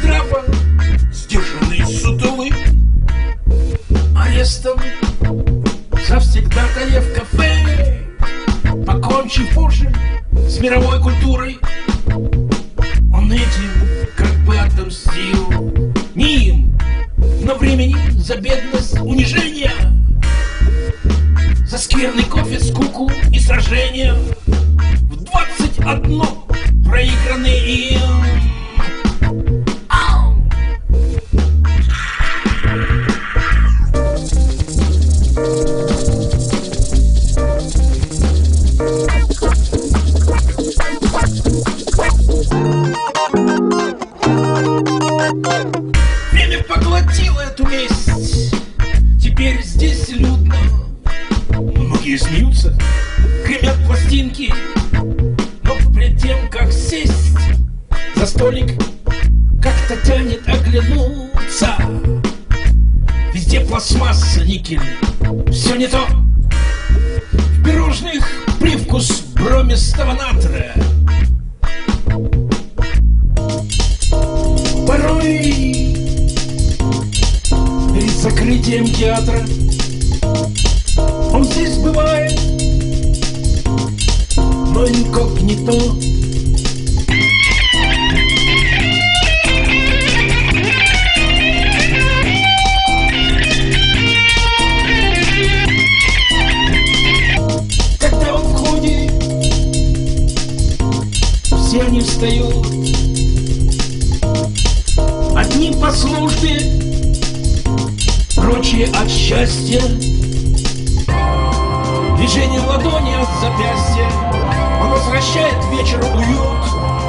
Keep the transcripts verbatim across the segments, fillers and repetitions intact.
штрафа, сдержанный сутулый, арестом завсегдатая в кафе, покончив позже с мировой культурой. Он этим как бы отомстил не им, но времени за бедность, унижение, за скверный кофе, скуку и сражения. В двадцать одно проигранные им. Ау! Время поглотило эту месть. Теперь здесь людно. Многие смеются, гремят пластинки. Но пред тем, как сесть за столик, как-то тянет оглянуться. Везде пластмасса, никель, все не то. В пирожных привкус бромистого натрия. Порой перед закрытием театра он здесь бывает, но инкогнито. Когда он входит, все они встают. Одни по службе, прочие от счастья. Движение ладони от запястья, он возвращает вечеру уют.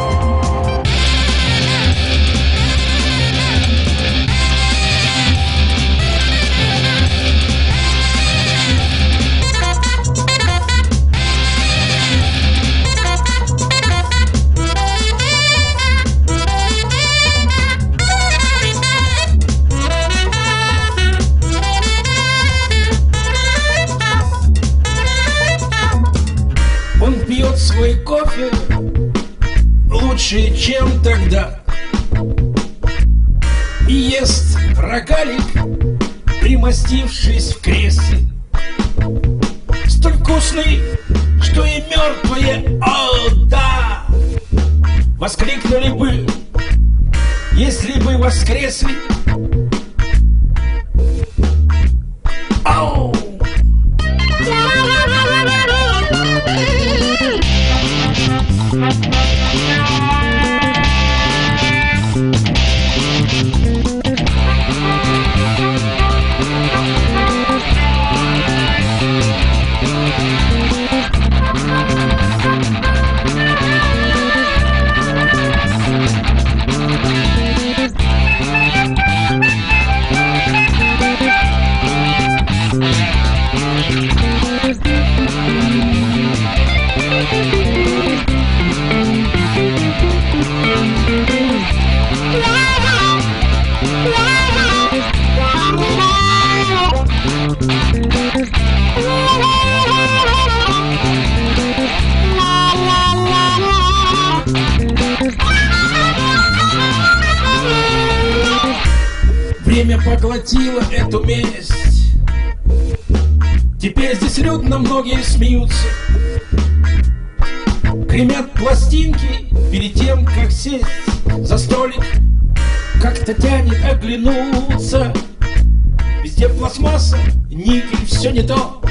Он пьет свой кофе лучше, чем тогда, и ест рогалик, примостившись в кресле. Столь вкусный, что и мертвые, о да, воскликнули бы, если бы воскресли. Ау! Время поглотило эту месть. Теперь здесь людно, многие смеются, гремят пластинки перед тем, как сесть за столик. Как-то тянет оглянуться. Везде пластмасса, никель, все не то.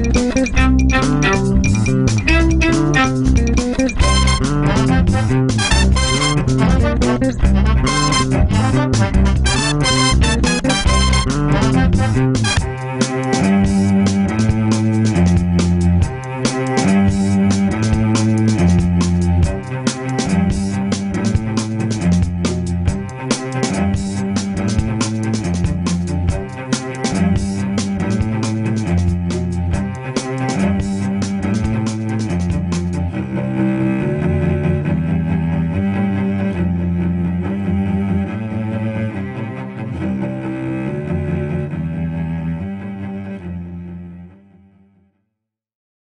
Thank you.